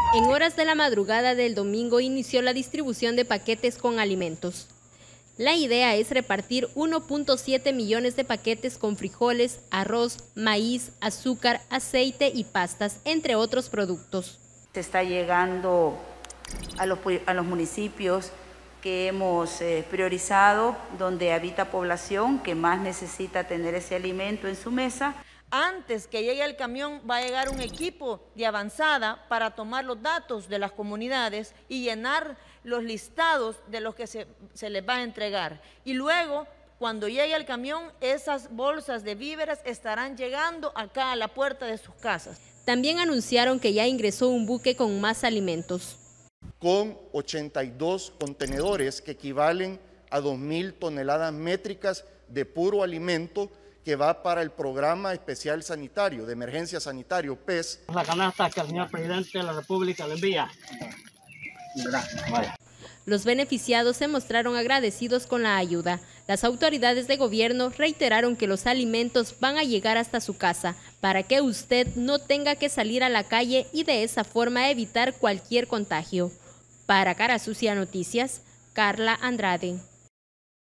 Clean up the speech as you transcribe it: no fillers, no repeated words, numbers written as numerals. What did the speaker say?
En horas de la madrugada del domingo inició la distribución de paquetes con alimentos. La idea es repartir 1.7 millones de paquetes con frijoles, arroz, maíz, azúcar, aceite y pastas, entre otros productos. Se está llegando a los municipios que hemos priorizado, donde habita población que más necesita tener ese alimento en su mesa. Antes que llegue el camión va a llegar un equipo de avanzada para tomar los datos de las comunidades y llenar los listados de los que se les va a entregar. Y luego, cuando llegue el camión, esas bolsas de víveres estarán llegando acá a la puerta de sus casas. También anunciaron que ya ingresó un buque con más alimentos. Con 82 contenedores que equivalen a 2.000 toneladas métricas de puro alimento que va para el Programa Especial Sanitario, de Emergencia Sanitario, PES. La canasta que el señor presidente de la República le envía. Los beneficiados se mostraron agradecidos con la ayuda. Las autoridades de gobierno reiteraron que los alimentos van a llegar hasta su casa para que usted no tenga que salir a la calle y de esa forma evitar cualquier contagio. Para Cara Sucia Noticias, Carla Andrade.